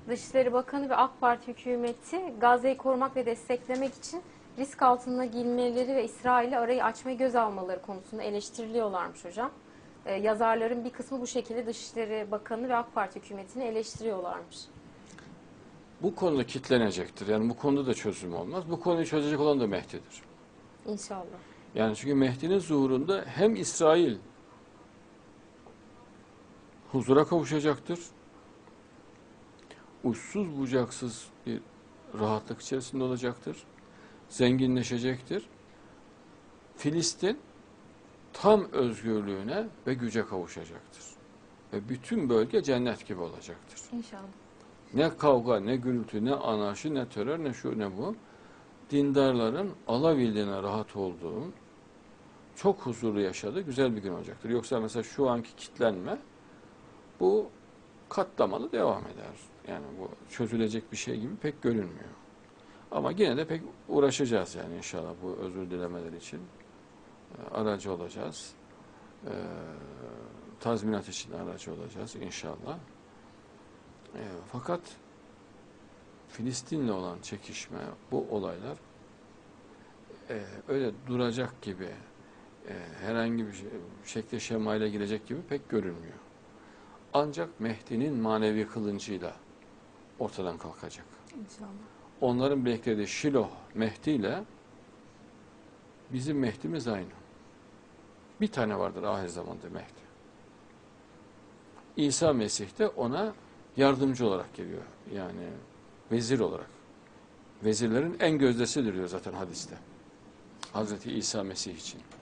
Dışişleri Bakanı ve AK Parti hükümeti Gazze'yi korumak ve desteklemek için risk altına girmeleri ve İsrail'le arayı açmayı göz almaları konusunda eleştiriliyorlarmış hocam. Yazarların bir kısmı bu şekilde Dışişleri Bakanı ve AK Parti hükümetini eleştiriyorlarmış. Bu konuda kitlenecektir. Yani bu konuda da çözüm olmaz. Bu konuyu çözecek olan da Mehdi'dir. İnşallah. Yani çünkü Mehdi'nin zuhurunda hem İsrail huzura kavuşacaktır, uçsuz bucaksız bir rahatlık içerisinde olacaktır, zenginleşecektir. Filistin tam özgürlüğüne ve güce kavuşacaktır. Ve bütün bölge cennet gibi olacaktır. İnşallah. Ne kavga, ne gürültü, ne anarşi, ne terör, ne şu, ne bu. Dindarların alabildiğine rahat olduğu, çok huzurlu yaşadığı güzel bir gün olacaktır. Yoksa mesela şu anki kitlenme, bu katlamalı devam eder. Yani bu çözülecek bir şey gibi pek görünmüyor. Ama yine de pek uğraşacağız yani inşallah bu özür dilemeler için. Aracı olacağız. Tazminat için aracı olacağız inşallah. Fakat Filistin'le olan çekişme, bu olaylar öyle duracak gibi, herhangi bir şekle şemayla girecek gibi pek görünmüyor. Ancak Mehdi'nin manevi kılıncıyla ortadan kalkacak. İnşallah. Onların beklediği Şiloh Mehdi ile bizim Mehdi'miz aynı. Bir tane vardır ahir zamanda Mehdi. İsa Mesih de ona yardımcı olarak geliyor. Yani vezir olarak. Vezirlerin en gözdesidir diyor zaten hadiste. Hazreti İsa Mesih için.